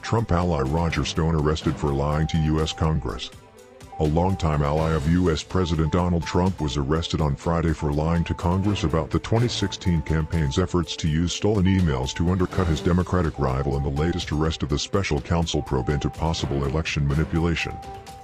Trump ally Roger Stone arrested for lying to U.S. Congress. A longtime ally of U.S. President Donald Trump was arrested on Friday for lying to Congress about the 2016 campaign's efforts to use stolen emails to undercut his Democratic rival in the latest arrest of the special counsel probe into possible election manipulation.